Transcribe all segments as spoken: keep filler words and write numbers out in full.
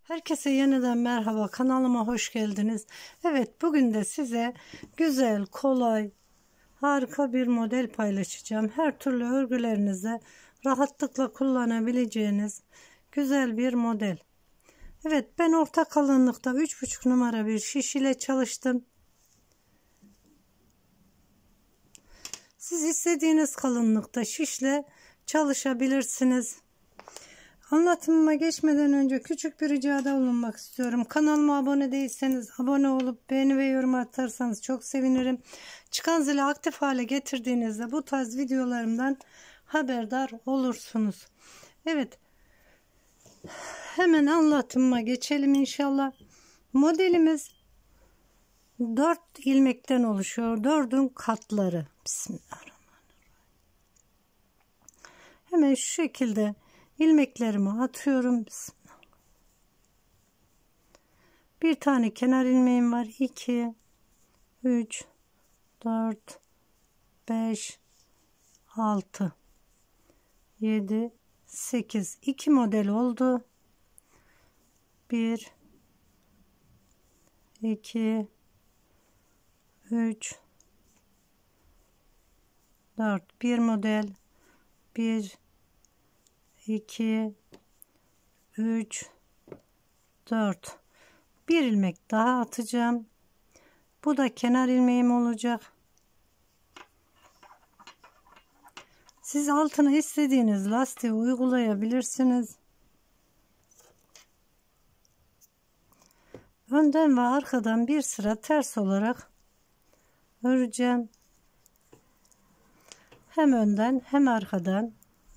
Herkese yeniden merhaba, kanalıma hoş geldiniz. Evet, bugün de size güzel, kolay, harika bir model paylaşacağım. Her türlü örgülerinizde rahatlıkla kullanabileceğiniz güzel bir model. Evet, ben orta kalınlıkta üç buçuk numara bir şiş ile çalıştım. Siz istediğiniz kalınlıkta şişle çalışabilirsiniz. Anlatımıma geçmeden önce küçük bir ricada bulunmak istiyorum. Kanalıma abone değilseniz abone olup beğeni ve yorum atarsanız çok sevinirim. Çıkan zili aktif hale getirdiğinizde bu tarz videolarımdan haberdar olursunuz. Evet, hemen anlatımıma geçelim inşallah. Modelimiz dört ilmekten oluşuyor. Dördün katları. Bismillahirrahmanirrahim. Hemen şu şekilde ilmeklerimi atıyorum. Bir tane kenar ilmeğim var. iki, üç, dört, beş, altı, yedi, sekiz. iki model oldu. bir, iki, üç, dört. bir model. bir, iki, üç, dört. Bir ilmek daha atacağım. Bu da kenar ilmeğim olacak. Siz altına istediğiniz lastiği uygulayabilirsiniz. Önden ve arkadan bir sıra ters olarak öreceğim. Hem önden hem arkadan.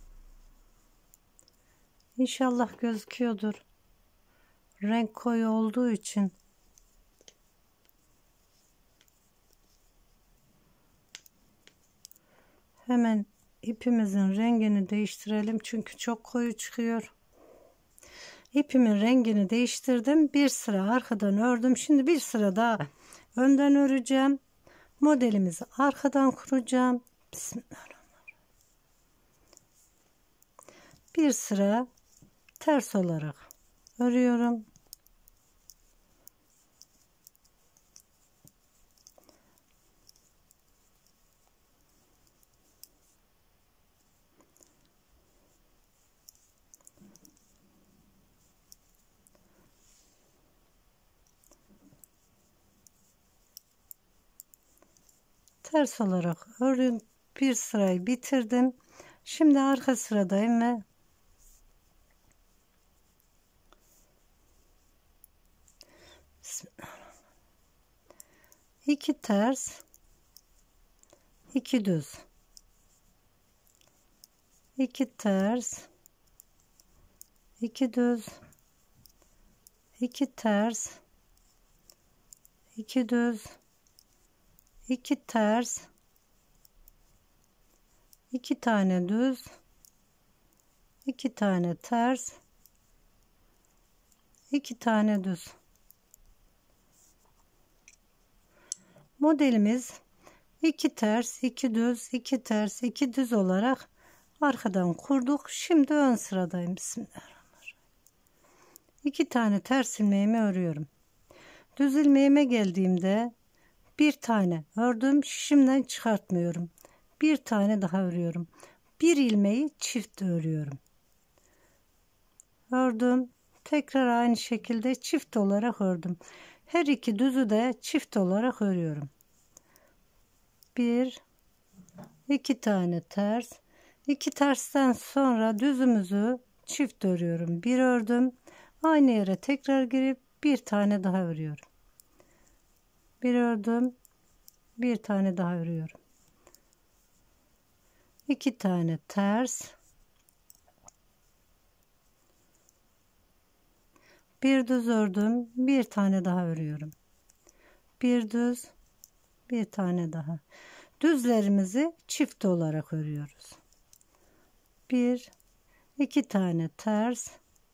İnşallah gözüküyordur. Renk koyu olduğu için. Hemen ipimizin rengini değiştirelim. Çünkü çok koyu çıkıyor. İpimin rengini değiştirdim. Bir sıra arkadan ördüm. Şimdi bir sıra daha önden öreceğim. Modelimizi arkadan kuracağım. Bismillahirrahmanirrahim. Bir sıra ters olarak örüyorum. Ters olarak ördüm. Bir sırayı bitirdim. Şimdi arka sıradayım ve iki ters, iki düz, iki ters, iki düz, iki ters, iki düz, iki ters, iki tane düz, iki tane ters, iki tane düz. Modelimiz iki ters, iki düz, iki ters, iki düz olarak arkadan kurduk. Şimdi ön sıradayım. Bismillahirrahmanirrahim. iki tane ters ilmeğimi örüyorum. Düz ilmeğime geldiğimde bir tane ördüm. Şişimden çıkartmıyorum. Bir tane daha örüyorum. Bir ilmeği çift örüyorum. Ördüm. Tekrar aynı şekilde çift olarak ördüm. Her iki düzü de çift olarak örüyorum. Bir, iki tane ters. İki tersten sonra düzümüzü çift örüyorum. Bir ördüm. Aynı yere tekrar girip bir tane daha örüyorum. Bir ördüm. Bir tane daha örüyorum. İki tane ters. Bir düz ördüm. Bir tane daha örüyorum. Bir düz. Bir tane daha. Düzlerimizi çift olarak örüyoruz. Bir, iki tane ters.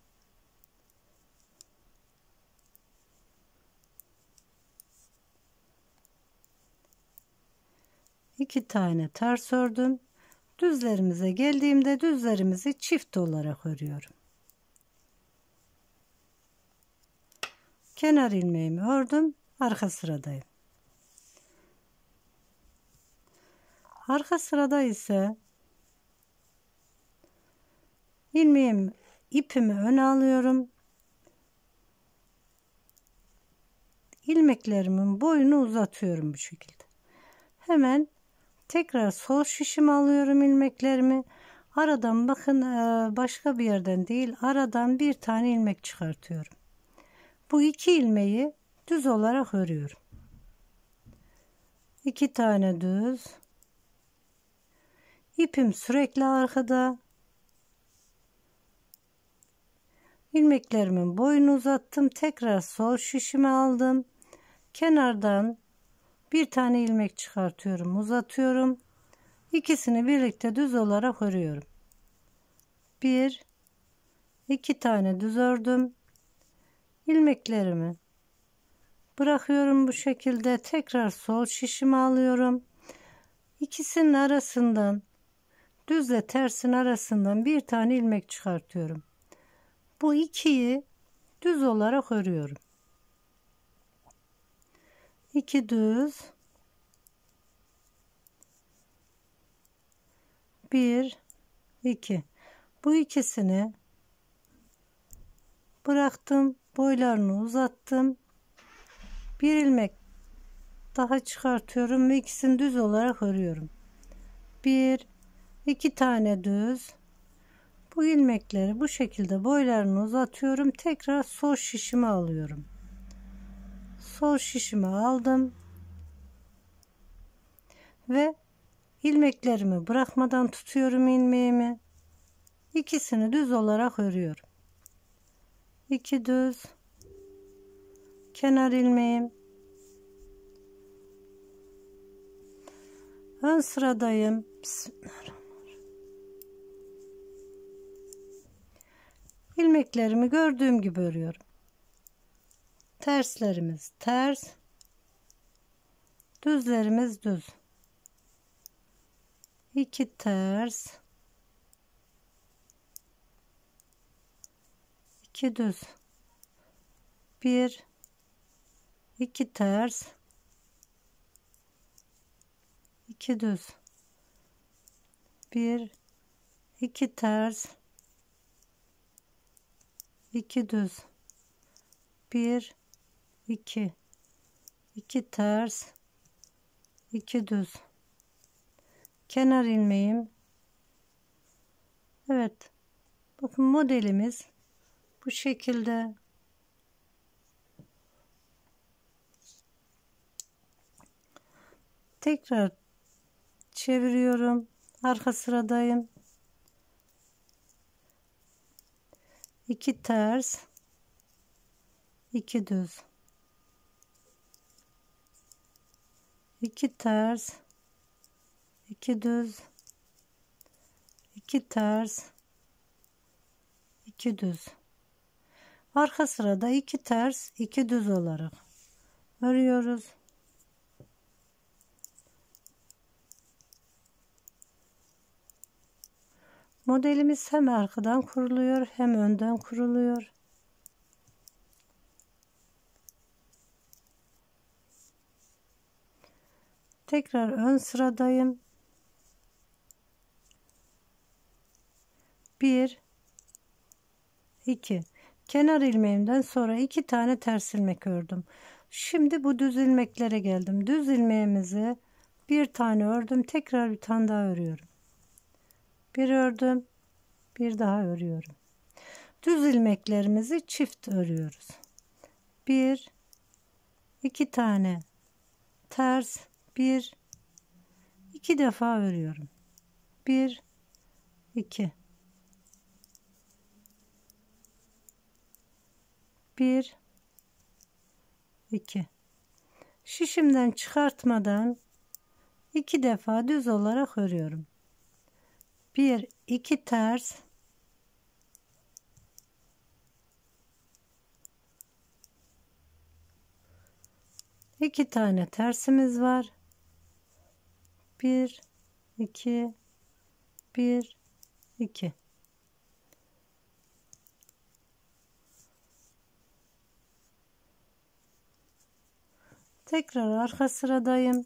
İki tane ters ördüm. Düzlerimize geldiğimde düzlerimizi çift olarak örüyorum. Kenar ilmeğimi ördüm. Arka sıradayım. Arka sırada ise ilmeğimi, ipimi öne alıyorum. İlmeklerimin boyunu uzatıyorum bu şekilde. Hemen tekrar sol şişimi alıyorum ilmeklerimi. Aradan bakın, başka bir yerden değil, aradan bir tane ilmek çıkartıyorum. Bu iki ilmeği düz olarak örüyorum. İki tane düz. İpim sürekli arkada. İlmeklerimin boyunu uzattım. Tekrar sol şişimi aldım. Kenardan bir tane ilmek çıkartıyorum, uzatıyorum. İkisini birlikte düz olarak örüyorum. Bir, iki tane düz ördüm. İlmeklerimi bırakıyorum bu şekilde. Tekrar sol şişimi alıyorum. İkisinin arasından, düzle tersin arasından bir tane ilmek çıkartıyorum. Bu ikiyi düz olarak örüyorum. İki düz, bir, iki. Bu ikisini bıraktım, boylarını uzattım. Bir ilmek daha çıkartıyorum ve ikisini düz olarak örüyorum. Bir, iki tane düz. Bu ilmekleri bu şekilde boylarını uzatıyorum. Tekrar sol şişimi alıyorum. Sol şişimi aldım ve ilmeklerimi bırakmadan tutuyorum ilmeğimi. İkisini düz olarak örüyorum. İki düz, kenar ilmeğim, ön sıradayım. Bismillahirrahmanirrahim. İlmeklerimi gördüğüm gibi örüyorum. Terslerimiz ters, düzlerimiz düz. İki ters, iki düz. Bir, iki ters, iki düz. Bir, iki ters, iki düz. Bir, iki, iki ters, iki düz. Kenar ilmeğim. Evet, bakın modelimiz bu şekilde. Tekrar çeviriyorum. Arka sıradayım. İki ters, iki düz. İki ters, iki düz. İki ters, iki düz. Arka sırada iki ters, iki düz olarak örüyoruz. Modelimiz hem arkadan kuruluyor hem önden kuruluyor. Tekrar ön sıradayım. Bir, iki. Kenar ilmeğimden sonra iki tane ters ilmek ördüm. Şimdi bu düz ilmeklere geldim. Düz ilmeğimizi bir tane ördüm. Tekrar bir tane daha örüyorum. Bir ördüm, bir daha örüyorum. Düz ilmeklerimizi çift örüyoruz. Bir, iki tane ters, bir, iki defa örüyorum. Bir, iki. Bir, iki. Şişimden çıkartmadan iki defa düz olarak örüyorum. Bir, iki ters, iki tane tersimiz var. Bir, iki, bir, iki. Tekrar arka sıradayım.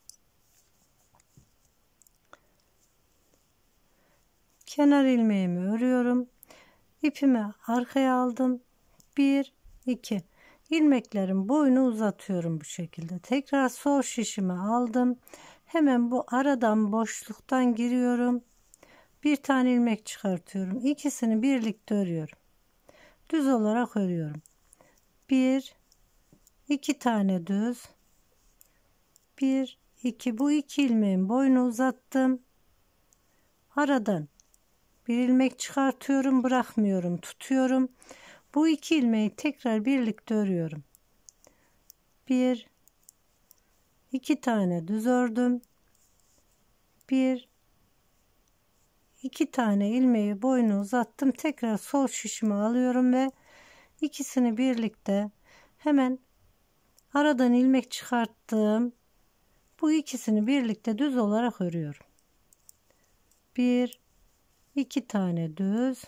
Kenar ilmeğimi örüyorum. İpimi arkaya aldım. bir iki ilmeklerin boyunu uzatıyorum bu şekilde. Tekrar sol şişimi aldım. Hemen bu aradan boşluktan giriyorum. Bir tane ilmek çıkartıyorum. İkisini birlikte örüyorum. Düz olarak örüyorum. bir iki tane düz. bir iki bu iki ilmeğin boyunu uzattım. Aradan bir ilmek çıkartıyorum, bırakmıyorum, tutuyorum. Bu iki ilmeği tekrar birlikte örüyorum. bir iki tane düz ördüm. bir iki tane ilmeği boyunu uzattım. Tekrar sol şişimi alıyorum ve ikisini birlikte hemen aradan ilmek çıkarttım. Bu ikisini birlikte düz olarak örüyorum. bir iki tane düz.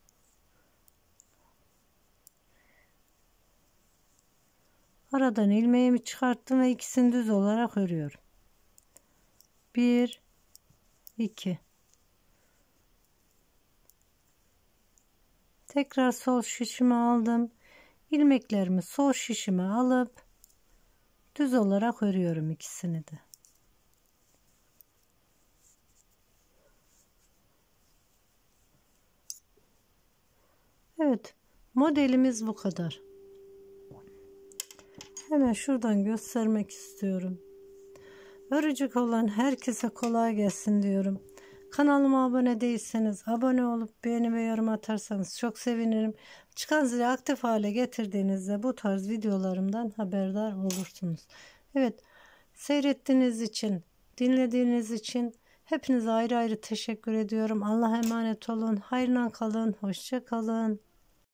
Aradan ilmeğimi çıkarttım ve ikisini düz olarak örüyorum. bir iki. Tekrar sol şişimi aldım. İlmeklerimi sol şişime alıp düz olarak örüyorum ikisini de. Evet, modelimiz bu kadar. Hemen şuradan göstermek istiyorum. Örecek olan herkese kolay gelsin diyorum. Kanalıma abone değilseniz abone olup beğeni ve yorum atarsanız çok sevinirim. Çıkan zili aktif hale getirdiğinizde bu tarz videolarımdan haberdar olursunuz. Evet, seyrettiğiniz için, dinlediğiniz için hepinize ayrı ayrı teşekkür ediyorum. Allah'a emanet olun. Hayırla kalın. Hoşça kalın.